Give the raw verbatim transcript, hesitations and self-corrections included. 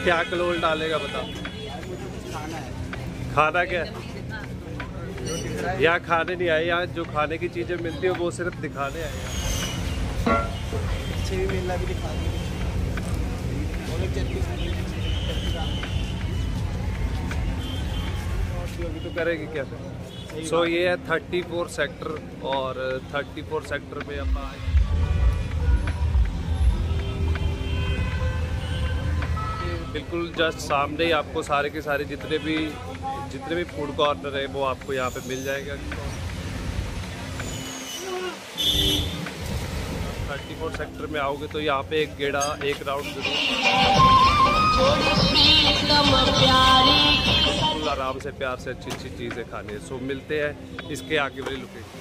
क्या कलोल डालेगा बता। खाना है। खाना क्या है? यहाँ खाने नहीं आए, यहाँ जो खाने की चीजें मिलती है वो सिर्फ दिखाने आए हैं। पीछे भी मेला भी दिखा अभी तो करेगी क्या? सो so, ये है थर्टी फोर सेक्टर और थर्टी फोर सेक्टर में अब आए बिल्कुल जस्ट सामने ही आपको सारे के सारे जितने भी जितने भी फूड कॉर्नर है वो आपको यहाँ पे मिल जाएगा। थर्टी फोर सेक्टर में आओगे तो यहाँ पे एक गेड़ा एक राउंड जरूर आराम से प्यार से अच्छी अच्छी चीज़ें खानी है। सो मिलते हैं इसके आगे वाली लोकेशन।